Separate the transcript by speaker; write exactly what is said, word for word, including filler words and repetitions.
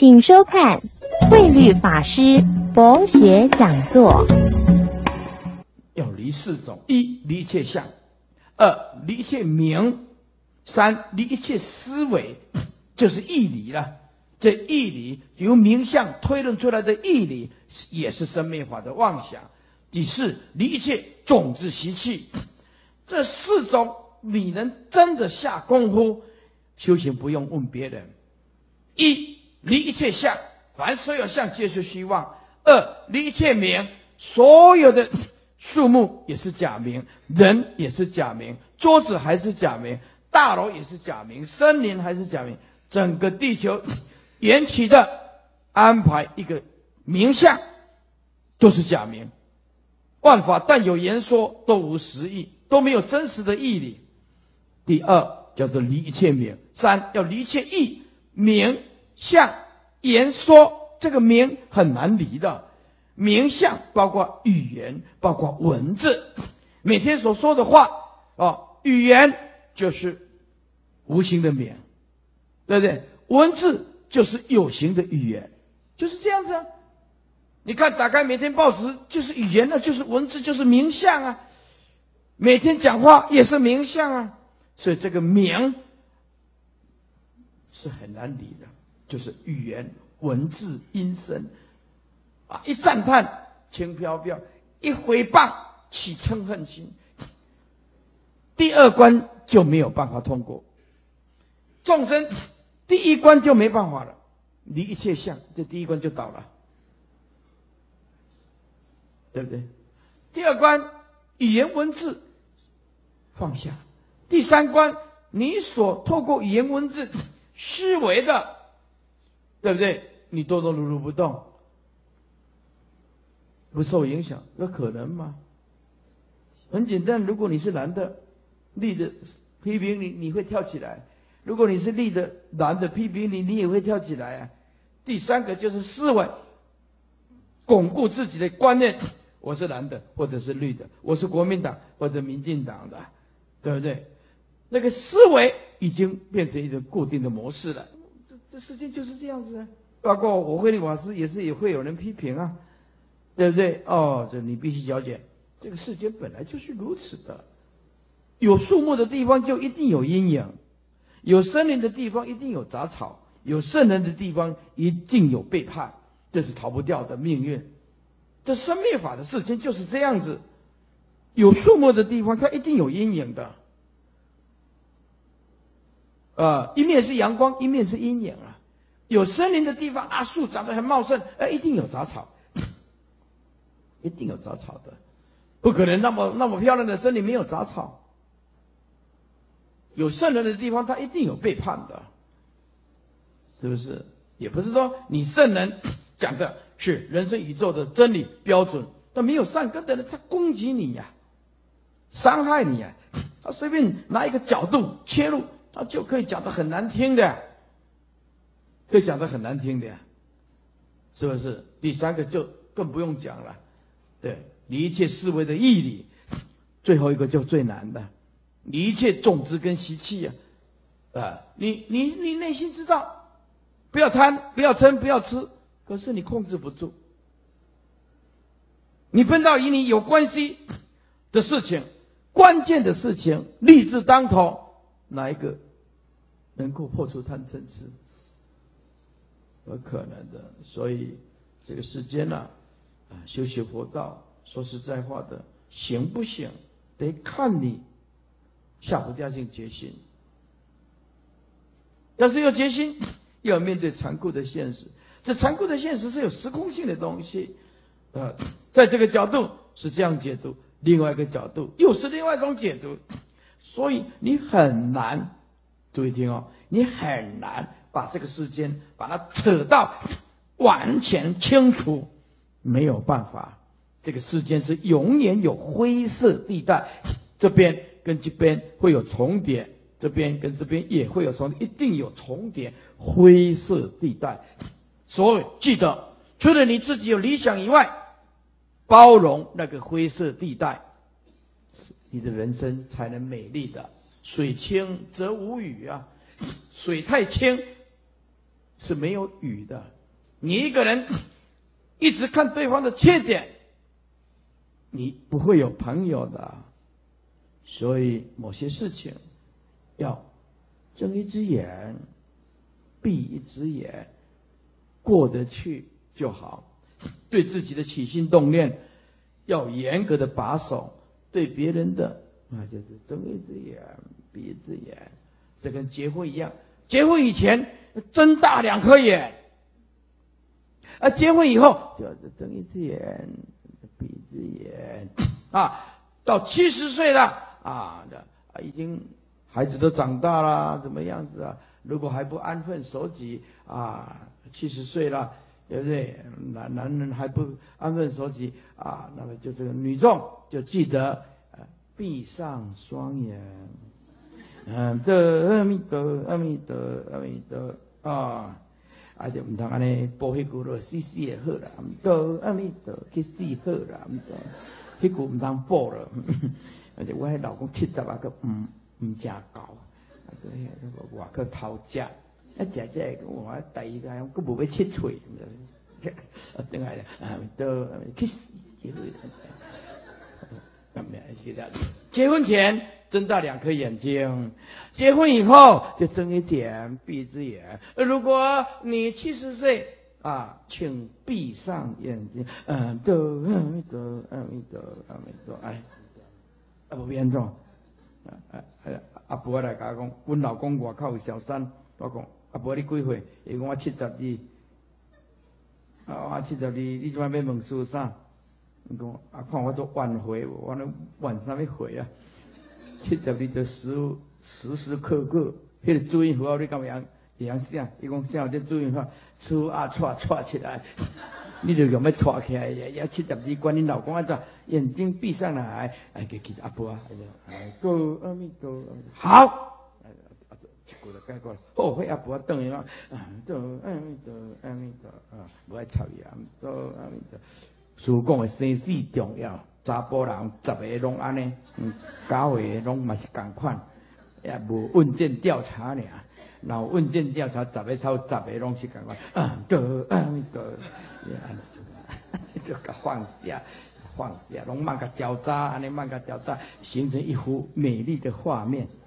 Speaker 1: 请收看慧律法师佛学讲座。
Speaker 2: 要离四种：一、离一切相；二、离一切名；三、离一切思维，就是义理了。这义理由名相推论出来的义理，也是生灭法的妄想。第四，离一切种子习气。这四种你能真的下功夫修行，不用问别人。一、离一切相，凡所有相皆是虚妄；二、离一切名，所有的树木也是假名，人也是假名，桌子还是假名，大楼也是假名，森林还是假名，整个地球缘起的安排一个名相都是假名。万法但有言说，都无实义，都没有真实的义理。第二叫做离一切名。三要离一切义，名相言说，这个名很难离的。名相包括语言，包括文字，每天所说的话哦，语言就是无形的名，对不对？文字就是有形的语言，就是这样子啊。你看，打开每天报纸就是语言，那就是文字，就是名相啊。每天讲话也是名相啊。所以这个名是很难理的，就是语言、文字、音声啊，一赞叹轻飘飘，一回谤起嗔恨心，第二关就没有办法通过。众生第一关就没办法了，离一切相，这第一关就倒了，对不对？第二关语言文字放下，第三关你所透过语言文字思维的，对不对？你多多如如不动，不受影响，有可能吗？很简单，如果你是男的，立的批评你，你会跳起来；如果你是立的男的批评你，你也会跳起来啊。第三个就是思维，巩固自己的观念。我是蓝的，或者是绿的；我是国民党或者民进党的，对不对？那个思维已经变成一个固定的模式了。这这世界就是这样子啊。包括我慧律法师也是也会有人批评啊，对不对？哦，这你必须了解，这个世界本来就是如此的。有树木的地方就一定有阴影，有森林的地方一定有杂草，有圣人的地方一定有背叛，这是逃不掉的命运。这生灭法的事情就是这样子，有树木的地方它一定有阴影的，呃，一面是阳光，一面是阴影啊。有森林的地方啊，树长得很茂盛，呃，一定有杂草，一定有杂草的，不可能那么那么漂亮的森林没有杂草。有圣人的地方，它一定有背叛的，是不是？也不是说你圣人讲的是人生宇宙的真理标准，但没有善根的人，他攻击你呀、啊，伤害你呀、啊，他随便拿一个角度切入，他就可以讲得很难听的，可以讲得很难听的，是不是？第三个就更不用讲了，对，离一切思维的义理，最后一个就最难的，离一切种子跟习气啊，啊，你你你内心知道，不要贪，不要嗔，不要吃。可是你控制不住，你碰到与你有关系的事情，关键的事情，利字当头，哪一个能够破除贪嗔痴？不可能的。所以这个世间呢、啊，修习佛道，说实在话的，行不行得看你下不下定决心。但是有决心，又要面对残酷的现实。这残酷的现实是有时空性的东西，呃，在这个角度是这样解读，另外一个角度又是另外一种解读，所以你很难，注意听哦，你很难把这个世间把它扯到完全清楚，没有办法。这个世间是永远有灰色地带，这边跟这边会有重叠，这边跟这边也会有重叠，一定有重叠灰色地带。所以记得，除了你自己有理想以外，包容那个灰色地带，你的人生才能美丽的。水清则无鱼啊，水太清是没有语的。你一个人一直看对方的缺点，你不会有朋友的。所以某些事情要睁一只眼闭一只眼，过得去就好。对自己的起心动念要严格的把守，对别人的那就是睁一只眼闭一只眼。这跟结婚一样，结婚以前睁大两颗眼，而结婚以后就是睁一只眼闭一只眼啊。到七十岁了啊，已经孩子都长大了，怎么样子啊？如果还不安分守己啊，七十岁了，对不对？男男人还不安分守己啊，那么就这个女众就记得呃闭上双眼，嗯，得阿弥陀阿弥陀阿弥陀啊，啊就唔通安尼播迄句咯，死死的好啦，阿弥陀阿弥陀去死好啦，阿弥陀，迄句唔通播了。而且我迄老公七十啊，个唔唔正高，啊个迄外口偷食，啊食食我第一个，佫无要切喙，啊等下啊都去死去死，咁样是的。结婚前睁大两颗眼睛，结婚以后就睁一点闭一只眼。如果你七十岁啊，请闭上眼睛，嗯，都阿弥陀阿弥陀阿弥陀，哎。啊，无严重。啊啊啊！阿婆来甲我讲，阮老公外口有小三。我讲阿婆你几岁？伊讲我七十二。啊，我七十二，你即摆要问事啥？伊讲啊，看我都晚回，我那晚啥物回啊？七十二就时时时刻刻，迄个注音符号你敢会晓会晓写？伊讲写这注音符号，粗啊串串起来。你就用要拖起来，也七十二，管你老公安怎，眼睛闭上来，哎，给给阿婆啊，哎，go阿弥陀，好，哎，一句就解过了。后悔阿婆等于讲，都阿弥陀阿弥陀啊，无爱吵伊啊，都阿弥陀。所讲的生死重要，查甫人十个拢安尼，嗯，九个拢嘛是共款，也无问卷调查尔。然后问卷调查，十个超十个拢是共款，啊，都阿弥陀。就甲放下，放下，拢慢甲交叉，安尼慢甲交叉，形成一幅美丽的画面。